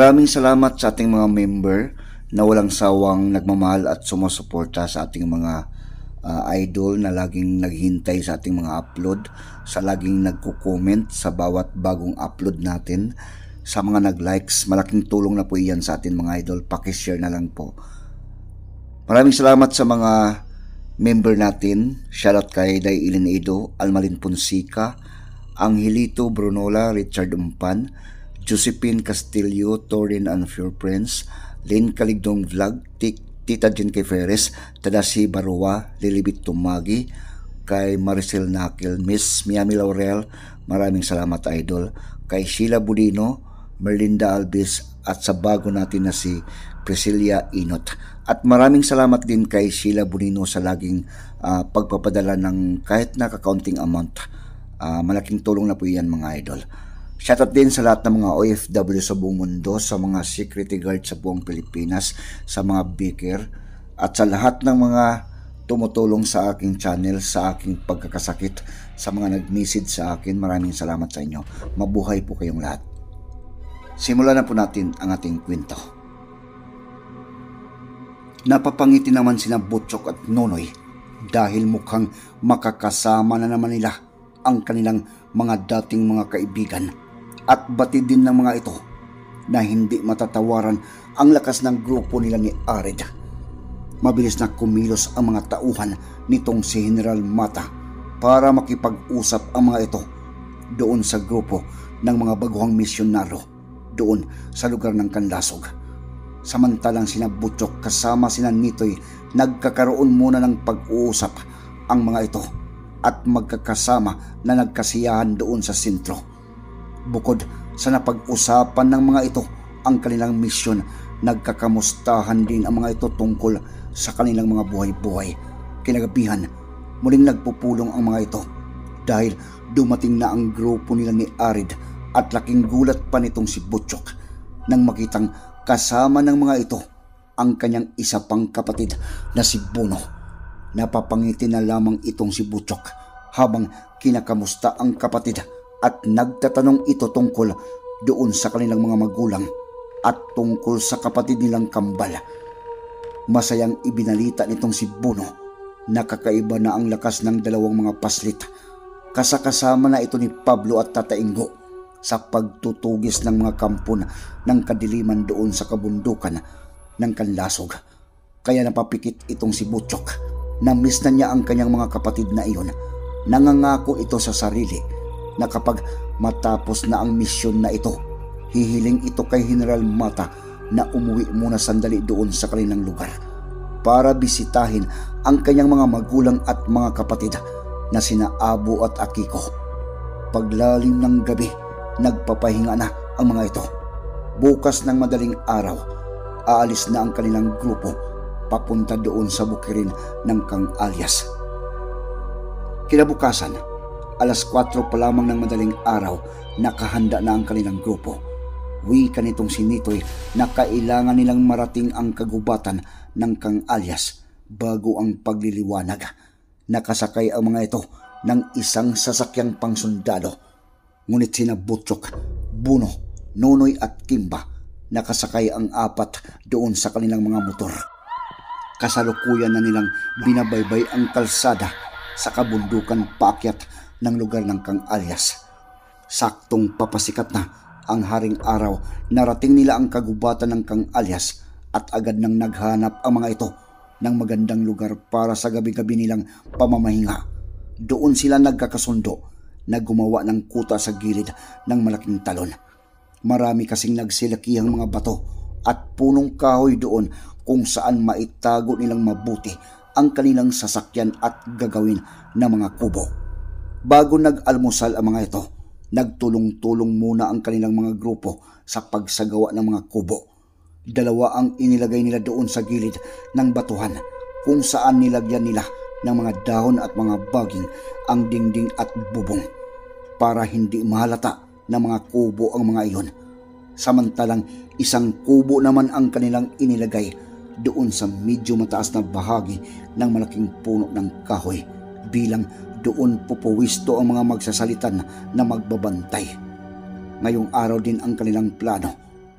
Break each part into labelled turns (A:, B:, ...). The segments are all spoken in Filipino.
A: Maraming salamat sa ating mga member na walang sawang nagmamahal at sumusuporta sa ating mga idol na laging naghihintay sa ating mga upload, sa laging nagko-comment sa bawat bagong upload natin, sa mga nag-likes. Malaking tulong na po iyan sa ating mga idol. Pakishare na lang po. Maraming salamat sa mga member natin. Shoutout kay Dailin Edo, Almalin Ponsica, Angelito Brunola, Richard Umpan, Josephine Castillo, Torin and Pure Prince, Lynn Caligdong Vlog, Tita Jen Kay Ferres, Tadasi Barua, Lilibit Tumagi, kay Maricel Nakil, Miss Miami Laurel, maraming salamat idol, kay Sheila Budino, Merlinda Alvis, at sa bago natin na si Priscilla Inot. At maraming salamat din kay Sheila Budino sa laging pagpapadala ng kahit nakakaunting amount. Malaking tulong na po yan mga idol. Shoutout din sa lahat ng mga OFW sa buong mundo, sa mga security guard sa buong Pilipinas, sa mga baker, at sa lahat ng mga tumutulong sa aking channel, sa aking pagkakasakit, sa mga nag-message sa akin. Maraming salamat sa inyo. Mabuhay po kayong lahat. Simulan na po natin ang ating kwento. Napapangiti naman sina Butchok at Nonoy dahil mukhang makakasama na naman nila ang kanilang mga dating mga kaibigan. At batid din ng mga ito na hindi matatawaran ang lakas ng grupo nila ni Arid. Mabilis na kumilos ang mga tauhan nitong si General Mata para makipag-usap ang mga ito doon sa grupo ng mga baguhang misyonaro doon sa lugar ng Kanlasog. Samantalang sina Butchok kasama sina Nitoy nagkakaroon muna ng pag-uusap ang mga ito at magkakasama na nagkasiyahan doon sa sentro. Bukod sa napag-usapan ng mga ito ang kanilang misyon, nagkakamustahan din ang mga ito tungkol sa kanilang mga buhay-buhay. Kinagabihan, muling nagpupulong ang mga ito dahil dumating na ang grupo nila ni Arid at laking gulat pa nitong si Butchok nang makitang kasama ng mga ito ang kanyang isa pang kapatid na si Buno. Napapangiti na lamang itong si Butchok habang kinakamusta ang kapatid at nagtatanong ito tungkol doon sa kanilang mga magulang at tungkol sa kapatid nilang kambal. Masayang ibinalita nitong si Buno na kakaiba na ang lakas ng dalawang mga paslit. Kasakasama na ito ni Pablo at Tata Ingo sa pagtutugis ng mga kampon ng kadiliman doon sa kabundukan ng Kanlasog. Kaya napapikit itong si Butchok na miss na niya ang kanyang mga kapatid na iyon. Nangangako ito sa sarili na kapag matapos na ang misyon na ito, hihiling ito kay General Mata na umuwi muna sandali doon sa kanilang lugar para bisitahin ang kanyang mga magulang at mga kapatid na sina Abo at Akiko. Paglalim ng gabi, nagpapahinga na ang mga ito. Bukas ng madaling araw, aalis na ang kanilang grupo papunta doon sa bukirin ng Kang Alias. Kinabukasan, alas 4 pa lamang ng madaling araw, nakahanda na ang kanilang grupo. Wika nitong si Nitoy na kailangan nilang marating ang kagubatan ng Kang Alias bago ang pagliliwanag. Nakasakay ang mga ito ng isang sasakyang pangsundalo. Ngunit sina Butchok, Buno, Nonoy at Kimba, nakasakay ang apat doon sa kanilang mga motor. Kasalukuyan na nilang binabaybay ang kalsada sa kabundukan paakyat ng lugar ng Kang Alias. Saktong papasikat na ang haring araw, narating nila ang kagubatan ng Kang Alias at agad nang naghanap ang mga ito ng magandang lugar para sa gabi-gabi nilang pamamahinga. Doon sila nagkakasundo na gumawa ng kuta sa gilid ng malaking talon. Marami kasing nagsilakihang mga bato at punong kahoy doon kung saan maitago nilang mabuti ang kanilang sasakyan at gagawin na mga kubo. Bago nag-almusal ang mga ito, nagtulong-tulong muna ang kanilang mga grupo sa pagsagawa ng mga kubo. 2 ang inilagay nila doon sa gilid ng batuhan kung saan nilagyan nila ng mga dahon at mga baging ang dingding at bubong para hindi mahalata ng mga kubo ang mga iyon. Samantalang 1 kubo naman ang kanilang inilagay doon sa medyo mataas na bahagi ng malaking puno ng kahoy bilang doon pupuwisto ang mga magsasalitan na magbabantay. Ngayong araw din ang kanilang plano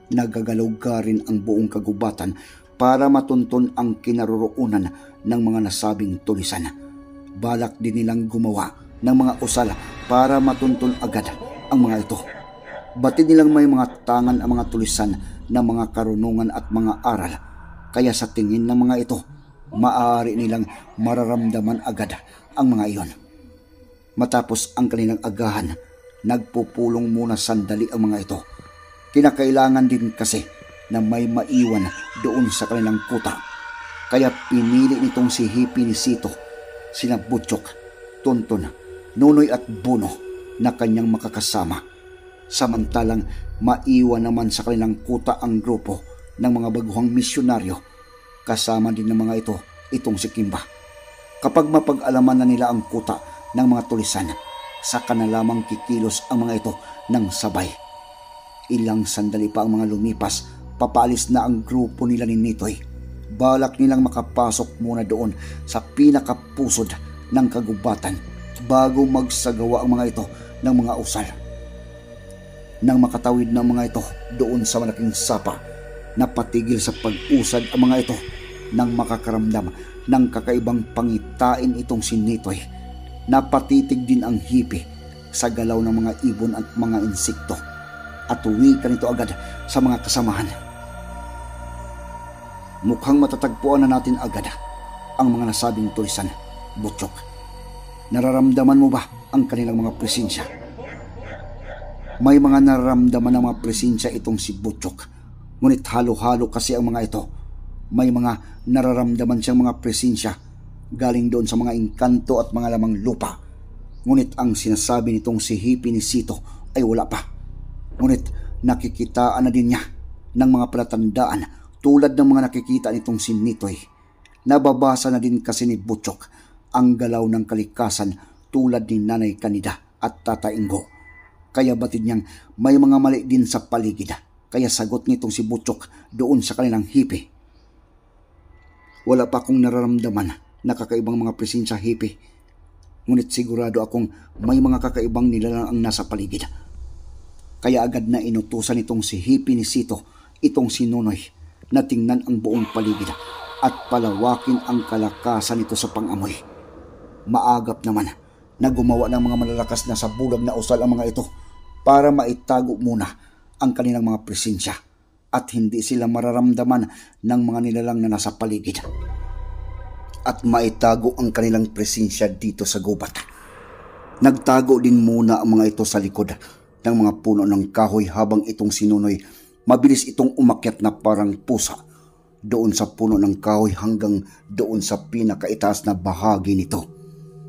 A: Nagagalaw-garin ang buong kagubatan para matunton ang kinaroroonan ng mga nasabing tulisan. Balak din nilang gumawa ng mga usal para matunton agad ang mga ito. Batid nilang may mga tangan ang mga tulisan ng mga karunungan at mga aral, kaya sa tingin ng mga ito, maaari nilang mararamdaman agad ang mga iyon. Matapos ang kanilang agahan, nagpupulong muna sandali ang mga ito. Kinakailangan din kasi na may maiwan doon sa kanilang kuta, kaya pinili nitong si Hipi ni Sito, sina Butchok, Tonton, Nonoy at Buno na kanyang makakasama. Samantalang maiwan naman sa kanilang kuta ang grupo ng mga baguhang misyonaryo. Kasama din ng mga ito itong si Kimba. Kapag mapag-alaman na nila ang kuta ng mga tulisan, saka na lamang kikilos ang mga ito ng sabay. Ilang sandali pa ang mga lumipas, papaalis na ang grupo nila ni Nitoy. Balak nilang makapasok muna doon sa pinakapusod ng kagubatan bago magsagawa ang mga ito ng mga usal. Nang makatawid ng mga ito doon sa malaking sapa, napatigil sa pag-usad ang mga ito nang makakaramdam ng kakaibang pangitain itong si Nitoy. Napatitig din ang Hipi sa galaw ng mga ibon at mga insekto at uwi ka nito agad sa mga kasamahan. Mukhang matatagpuan na natin agad ang mga nasabing tulisan, Butchok. Nararamdaman mo ba ang kanilang mga presensya? May mga nararamdaman ng mga presensya itong si Butchok, ngunit halo-halo kasi ang mga ito. May mga nararamdaman siyang mga presensya galing doon sa mga engkanto at mga lamang lupa. Ngunit ang sinasabi nitong si Hipi ni Sito ay wala pa. Ngunit nakikitaan na din niya ng mga palatandaan tulad ng mga nakikita nitong si Nitoy. Nababasa na din kasi ni Butchok ang galaw ng kalikasan tulad ni Nanay Kanida at Tata Ingo. Kaya batid niyang may mga mali din sa paligid. Kaya sagot nitong si Butchok doon sa kanilang Hipi. Wala pa akong nararamdaman na kakaibang mga presensya, Hipi. Ngunit sigurado akong may mga kakaibang nilalang ang nasa paligid. Kaya agad na inutusan nitong si Hipi ni Sito itong si Nonoy na tingnan ang buong paligid at palawakin ang kalakasan nito sa pangamoy. Maagap naman na gumawa ng mga malalakas na sabulag na usal ang mga ito para maitago muna ang kanilang mga presensya at hindi sila mararamdaman ng mga nilalang na nasa paligid. At maitago ang kanilang presensya dito sa gubat. Nagtago din muna ang mga ito sa likod ng mga puno ng kahoy habang itong si Nonoy mabilis itong umakyat na parang pusa doon sa puno ng kahoy hanggang doon sa pinakaitaas na bahagi nito.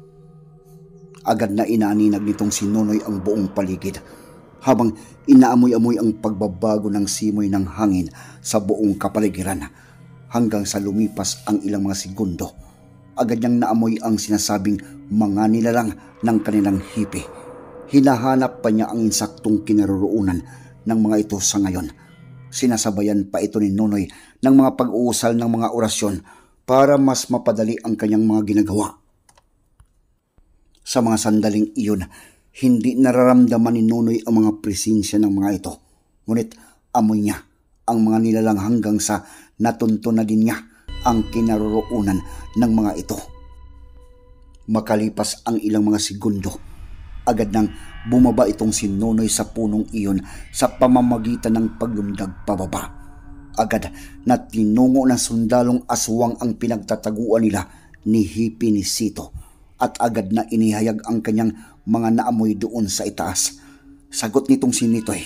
A: Agad na inaaninag nitong si Nonoy ang buong paligid habang inaamoy-amoy ang pagbabago ng simoy ng hangin sa buong kapaligiran hanggang sa lumipas ang ilang mga segundo. Agad niyang naamoy ang sinasabing mga nilalang ng kanilang Hipi. Hinahanap pa niya ang insaktong kinaroroonan ng mga ito sa ngayon. Sinasabayan pa ito ni Nonoy ng mga pag-uusal ng mga orasyon para mas mapadali ang kanyang mga ginagawa. Sa mga sandaling iyon, hindi nararamdaman ni Nonoy ang mga presensya ng mga ito. Ngunit amoy niya ang mga nilalang hanggang sa natunto na din niya ang kinaroroonan ng mga ito. Makalipas ang ilang mga segundo, agad nang bumaba itong si Nonoy sa punong iyon sa pamamagitan ng paglundag pababa. Agad na tinungo ng sundalong aswang ang pinagtataguan nila ni Hipi ni Sito at agad na inihayag ang kanyang mga naamoy doon sa itaas. Sagot nitong si Nitoy,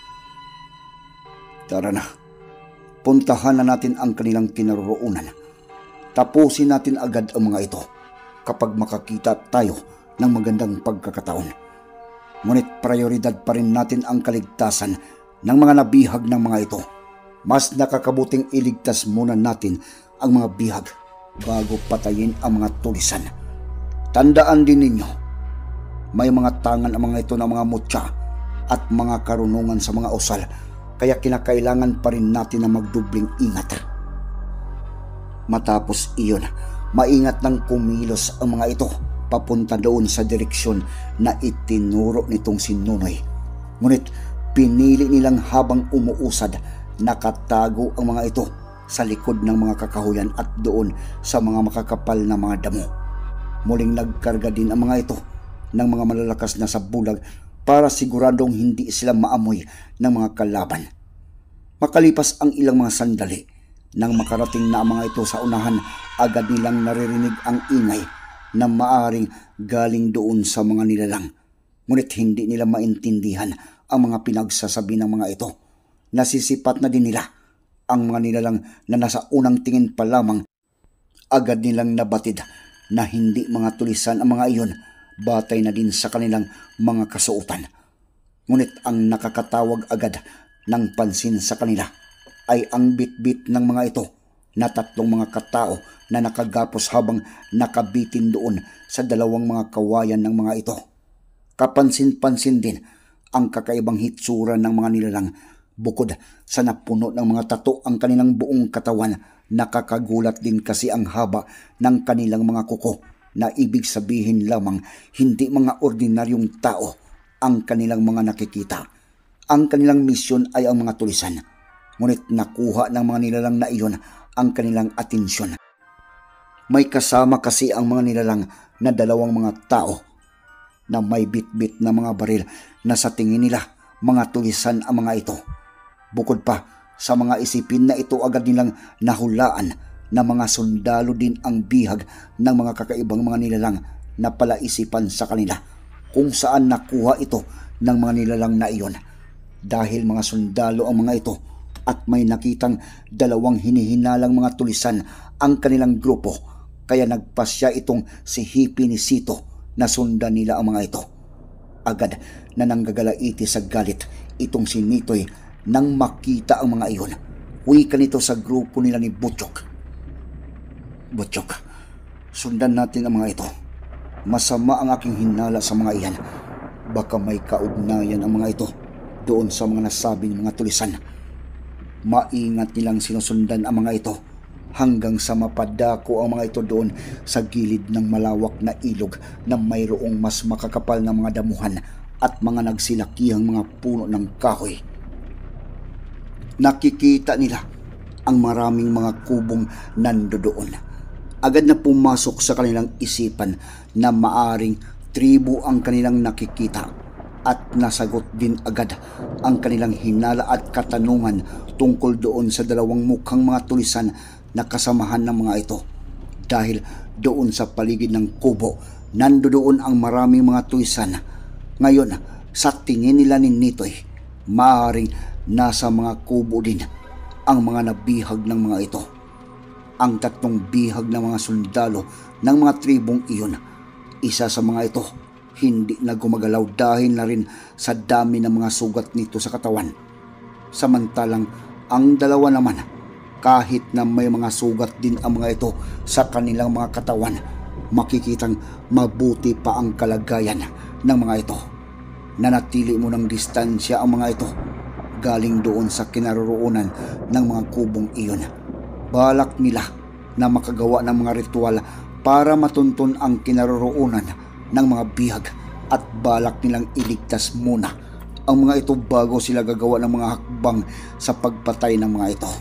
A: "Tara na, puntahan na natin ang kanilang kinaroroonan. Tapusin natin agad ang mga ito kapag makakita tayo ng magandang pagkakataon. Ngunit prioridad pa rin natin ang kaligtasan ng mga nabihag ng mga ito. Mas nakakabuting iligtas muna natin ang mga bihag bago patayin ang mga tulisan. Tandaan din ninyo, may mga tangan ang mga ito ng mga mutya at mga karunungan sa mga usal, kaya kinakailangan pa rin natin na magdubling ingat." Matapos iyon, maingat nang kumilos ang mga ito papunta doon sa direksyon na itinuro nitong si Nonoy. Ngunit pinili nilang habang umuusad Nakatago ang mga ito sa likod ng mga kakahuyan at doon sa mga makakapal na mga damo. Muling nagkarga din ang mga ito ng mga malalakas na sabulag para siguradong hindi sila maamoy ng mga kalaban. Makalipas ang ilang mga sandali, nang makarating na ang mga ito sa unahan, agad nilang naririnig ang ingay na maaring galing doon sa mga nilalang. Ngunit hindi nila maintindihan ang mga pinagsasabi ng mga ito. Nasisipat na din nila ang mga nilalang na nasa unang tingin pa lamang. Agad nilang nabatid na hindi mga tulisan ang mga iyon, batay na din sa kanilang mga kasuotan. Ngunit ang nakakatawag agad ng pansin sa kanila ay ang bitbit ng mga ito na tatlong mga katao na nakagapos habang nakabitin doon sa dalawang mga kawayan ng mga ito. Kapansin-pansin din ang kakaibang hitsura ng mga nilalang. Bukod sa napuno ng mga tato ang kanilang buong katawan, nakakagulat din kasi ang haba ng kanilang mga kuko, na ibig sabihin lamang hindi mga ordinaryong tao ang kanilang mga nakikita. Ang kanilang misyon ay ang mga tulisan, ngunit nakuha ng mga nilalang na iyon ang kanilang atensyon. May kasama kasi ang mga nilalang na dalawang mga tao na may bitbit na mga baril na sa tingin nila mga tulisan ang mga ito. Bukod pa sa mga isipin na ito, agad nilang nahulaan na mga sundalo din ang bihag ng mga kakaibang mga nilalang na palaisipan sa kanila kung saan nakuha ito ng mga nilalang na iyon. Dahil mga sundalo ang mga ito at may nakitang dalawang hinihinalang mga tulisan ang kanilang grupo, kaya nagpasya itong si Hippie ni Sito na sundan nila ang mga ito. Agad na nanggagalaiti sa galit itong si Nitoy nang makita ang mga iyon. Wika nito sa grupo nila ni Butchok. Butchok, sundan natin ang mga ito. Masama ang aking hinala sa mga iyan. Baka may kaugnayan ang mga ito doon sa mga nasabing mga tulisan. Maingat nilang sinusundan ang mga ito hanggang sa mapadako ang mga ito doon sa gilid ng malawak na ilog na mayroong mas makakapal na mga damuhan at mga nagsilakihang mga puno ng kahoy. Nakikita nila ang maraming mga kubong nandoon. Agad na pumasok sa kanilang isipan na maaring tribo ang kanilang nakikita, at nasagot din agad ang kanilang hinala at katanungan tungkol doon sa dalawang mukhang mga tulisan na kasamahan ng mga ito. Dahil doon sa paligid ng kubo, nandoon ang maraming mga tulisan. Ngayon, sa tingin nila ni Nitoy, maaaring nasa mga kubo din ang mga nabihag ng mga ito. Ang tatlong bihag ng mga sundalo ng mga tribong iyon, isa sa mga ito hindi na gumagalaw dahil na rin sa dami ng mga sugat nito sa katawan. Samantalang ang dalawa naman, kahit na may mga sugat din ang mga ito sa kanilang mga katawan, makikitang mabuti pa ang kalagayan ng mga ito. Nanatili mo ng distansya ang mga ito galing doon sa kinaroroonan ng mga kubong iyon. Balak nila na makagawa ng mga ritual para matuntun ang kinaroroonan ng mga bihag, at balak nilang iligtas muna ang mga ito bago sila gagawa ng mga hakbang sa pagpatay ng mga ito.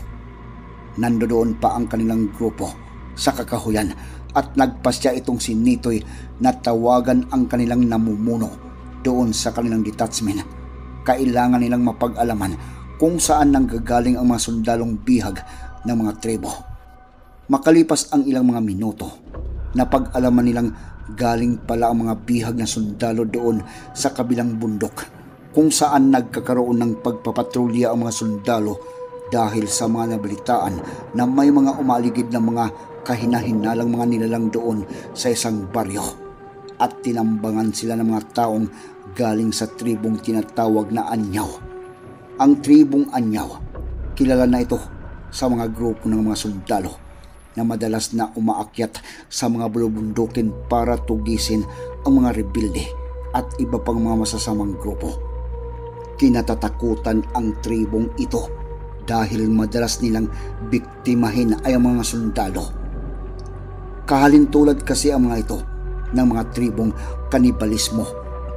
A: Nandoon pa ang kanilang grupo sa kakahuyan at nagpasya itong si Nitoy na tawagan ang kanilang namumuno doon sa kanilang detachment. Kailangan nilang mapag-alaman kung saan nanggagaling ang mga sundalong bihag ng mga tribo. Makalipas ang ilang mga minuto, napag-alaman nilang galing pala ang mga bihag na sundalo doon sa kabilang bundok, kung saan nagkakaroon ng pagpapatrolya ang mga sundalo dahil sa mga nabalitaan na may mga umaligid na mga kahinahinalang mga nilalang doon sa isang baryo, at tinambangan sila ng mga taong galing sa tribong tinatawag na Anyaw. Ang tribong Anyaw, kilala na ito sa mga grupo ng mga sundalo na madalas na umaakyat sa mga bulubundukin para tugisin ang mga rebelde at iba pang mga masasamang grupo. Kinatatakutan ang tribong ito dahil madalas nilang biktimahin ay ang mga sundalo. Kahalintulad kasi ang mga ito ng mga tribong kanibalismo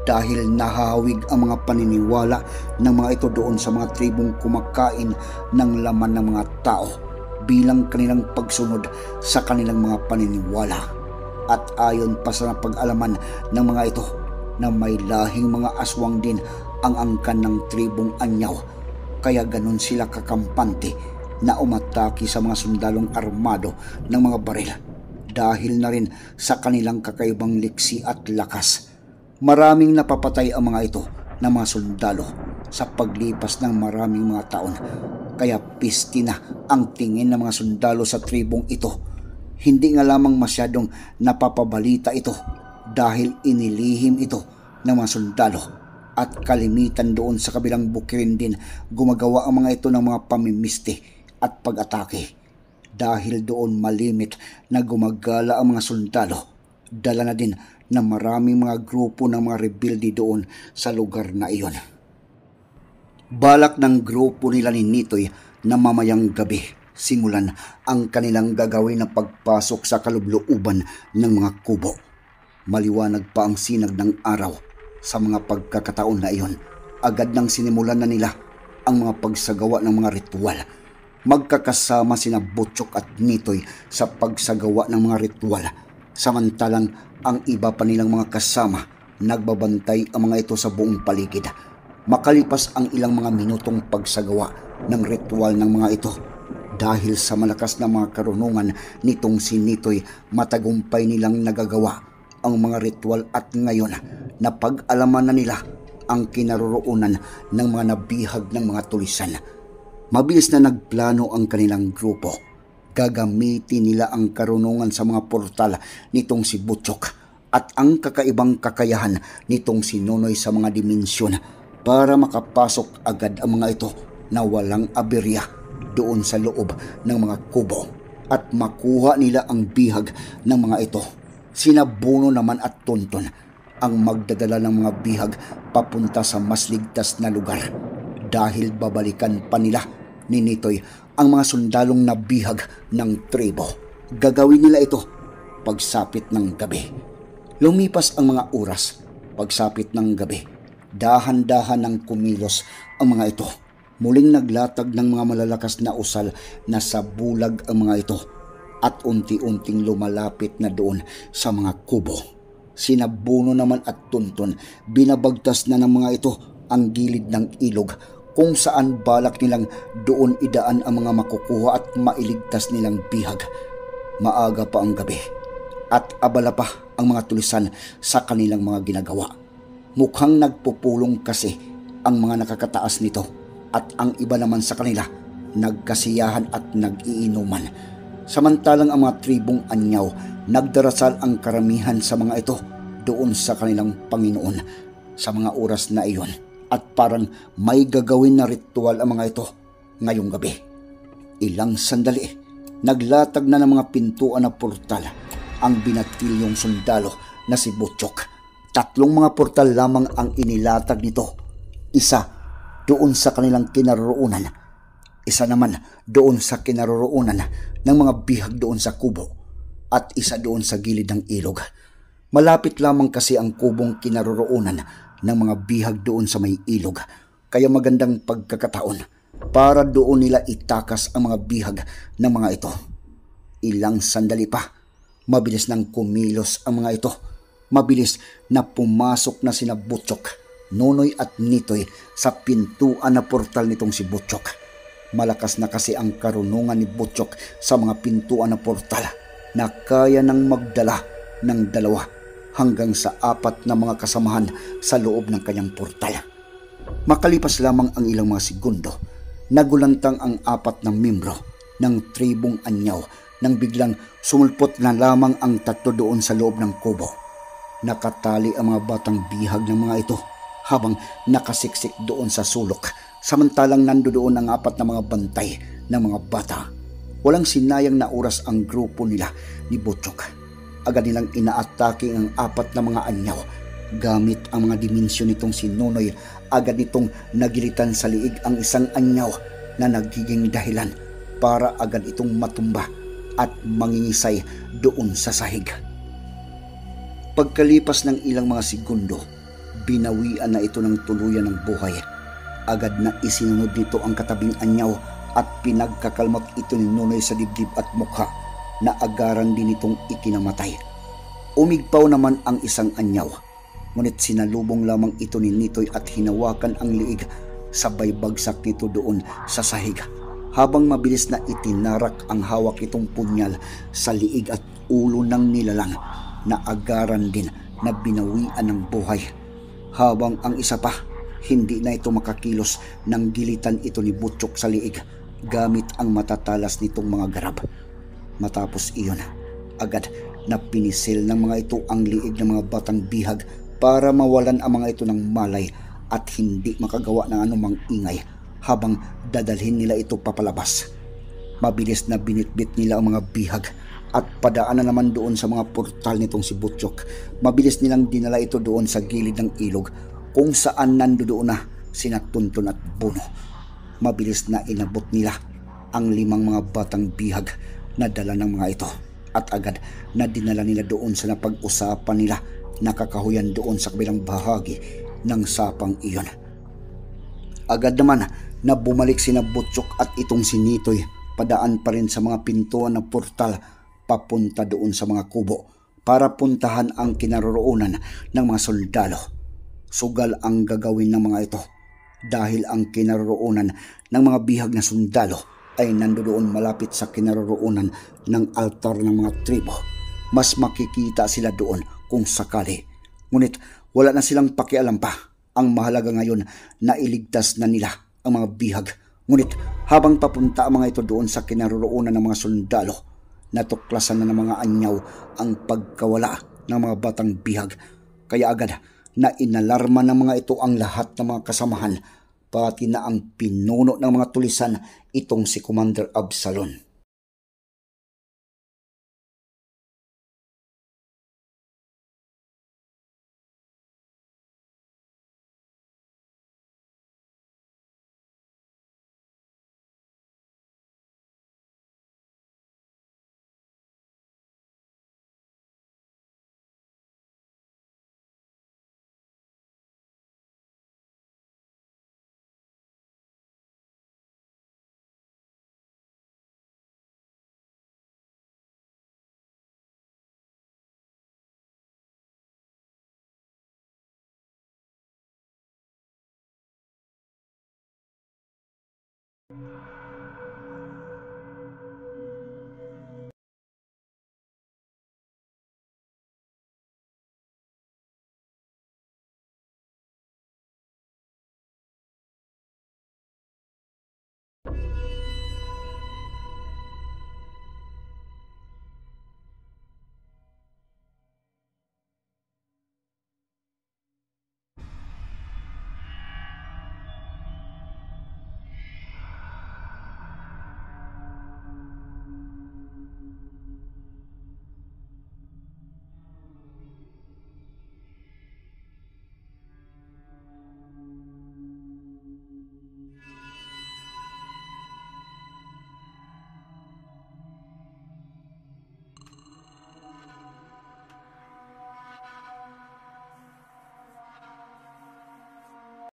A: dahil nahahawig ang mga paniniwala ng mga ito doon sa mga tribong kumakain ng laman ng mga tao bilang kanilang pagsunod sa kanilang mga paniniwala. At ayon pa sa napag-alaman ng mga ito na may lahing mga aswang din ang angkan ng tribong Anyaw, kaya ganun sila kakampante na umatake sa mga sundalong armado ng mga baril dahil na rin sa kanilang kakaibang liksi at lakas. Maraming napapatay ang mga ito na mga sundalo sa paglipas ng maraming mga taon, kaya pisti na ang tingin ng mga sundalo sa tribong ito. Hindi nga lamang masyadong napapabalita ito dahil inilihim ito ng mga sundalo, at kalimitan doon sa kabilang bukirin din gumagawa ang mga ito ng mga pamimisti at pag-atake. Dahil doon malimit na gumagala ang mga sundalo, dala na din na maraming mga grupo ng mga rebelde doon sa lugar na iyon. Balak ng grupo nila ni Nitoy na mamayang gabi simulan ang kanilang gagawin na pagpasok sa kalooban ng mga kubo. Maliwanag pa ang sinag ng araw sa mga pagkakataon na iyon. Agad nang sinimulan na nila ang mga pagsagawa ng mga ritual. Magkakasama sina Butchok at Nitoy sa pagsagawa ng mga ritual, samantalang ang iba pa nilang mga kasama nagbabantay ang mga ito sa buong paligid. Makalipas ang ilang mga minutong pagsagawa ng ritual ng mga ito, dahil sa malakas na mga karunungan nitong si Nitoy, matagumpay nilang nagagawa ang mga ritual at ngayon na pag-alaman na nila ang kinaroroonan ng mga nabihag ng mga tulisan. Mabilis na nagplano ang kanilang grupo. Gagamitin nila ang karunungan sa mga portal nitong si Butchok at ang kakaibang kakayahan nitong si Nonoy sa mga dimensyon para makapasok agad ang mga ito na walang aberya doon sa loob ng mga kubo at makuha nila ang bihag ng mga ito. Sina Buno naman at Tonton ang magdadala ng mga bihag papunta sa mas ligtas na lugar, dahil babalikan pa nila ni Nitoy ang mga sundalong nabihag ng tribo. Gagawin nila ito pagsapit ng gabi. Lumipas ang mga oras. Pagsapit ng gabi, dahan-dahan ng kumilos ang mga ito. Muling naglatag ng mga malalakas na usal na sa bulag ang mga ito at unti-unting lumalapit na doon sa mga kubo. Sina Buno naman at Tonton, binabagtas na ng mga ito ang gilid ng ilog kung saan balak nilang doon idaan ang mga makukuha at mailigtas nilang bihag. Maaga pa ang gabi at abala pa ang mga tulisan sa kanilang mga ginagawa. Mukhang nagpupulong kasi ang mga nakakataas nito at ang iba naman sa kanila nagkasiyahan at nag-iinuman. Samantalang ang mga tribong Anyaw, nagdarasal ang karamihan sa mga ito doon sa kanilang Panginoon sa mga oras na iyon, at parang may gagawin na ritual ang mga ito ngayong gabi. Ilang sandali, naglatag na ng mga pintuan na portal ang binatilyong sundalo na si Butchok. 3 mga portal lamang ang inilatag nito. Isa doon sa kanilang kinaroroonan, isa naman doon sa kinaroroonan ng mga bihag doon sa kubo, at isa doon sa gilid ng ilog. Malapit lamang kasi ang kubong kinaroroonan ng mga bihag doon sa may ilog, kaya magandang pagkakataon para doon nila itakas ang mga bihag ng mga ito. Ilang sandali pa, mabilis nang kumilos ang mga ito. Mabilis na pumasok na sina Butchok, Nonoy at Nitoy sa pintuan na portal nitong si Butchok. Malakas na kasi ang karunungan ni Butchok sa mga pintuan na portal na kaya nang magdala ng 2 hanggang sa 4 na mga kasamahan sa loob ng kanyang portal. Makalipas lamang ang ilang mga segundo, nagulantang ang 4 na membro ng tribong Anyaw nang biglang sumulpot na lamang ang 3 doon sa loob ng kubo. Nakatali ang mga batang bihag ng mga ito habang nakasiksik doon sa sulok, samantalang nandoon ang 4 na mga bantay ng mga bata. Walang sinayang na oras ang grupo nila ni Butchok. Agad nilang inaatake ang 4 na mga Anyaw. Gamit ang mga dimensyon nitong si Nonoy, agad nitong nagilitan sa liig ang isang Anyaw na nagiging dahilan para agad itong matumba at mangingisay doon sa sahig. Pagkalipas ng ilang mga segundo, binawian na ito ng tuluyan ng buhay. Agad na isinunod nito ang katabing anyaw at pinagkakalmot ito ni Nonoy sa dibdib at mukha na agaran din itong ikinamatay. Umigpaw naman ang isang anyaw, ngunit sinalubong lamang ito ni Nitoy at hinawakan ang liig, sabay bagsak nito doon sa sahig. Habang mabilis na itinarak ang hawak itong punyal sa liig at ulo ng nilalang na agaran din na binawian ng buhay. Habang ang isa pa, hindi na ito makakilos nang gilitan ito ni Butchok sa liig gamit ang matatalas nitong mga garab. Matapos iyon, agad na pinisil ng mga ito ang liig ng mga batang bihag para mawalan ang mga ito ng malay at hindi makagawa ng anumang ingay habang dadalhin nila ito papalabas. Mabilis na binitbit nila ang mga bihag at padaan na naman doon sa mga portal nitong si Butchok. Mabilis nilang dinala ito doon sa gilid ng ilog kung saan nandoon na sina Tuntun at Buno. Mabilis na inabot nila ang 5 mga batang bihag na dala ng mga ito at agad na dinala nila doon sa napag-usapan nila na kakahuyan doon sa kabilang bahagi ng sapang iyon. Agad naman na bumalik sina Butchok at itong si Nitoy, padaan pa rin sa mga pintuan ng portal papunta doon sa mga kubo para puntahan ang kinaroroonan ng mga sundalo. Sugal ang gagawin ng mga ito dahil ang kinaroroonan ng mga bihag na sundalo ay nandoon malapit sa kinaroroonan ng altar ng mga tribo. Mas makikita sila doon kung sakali. Ngunit wala na silang pakialam pa. Ang mahalaga ngayon na iligtas na nila ang mga bihag. Ngunit habang papunta ang mga ito doon sa kinaroroonan ng mga sundalo, natuklasan na ng mga anyaw ang pagkawala ng mga batang bihag. Kaya agad na inalarma ng mga ito ang lahat ng mga kasamahan, pati na ang pinuno ng mga tulisan, itong si Commander Absalon.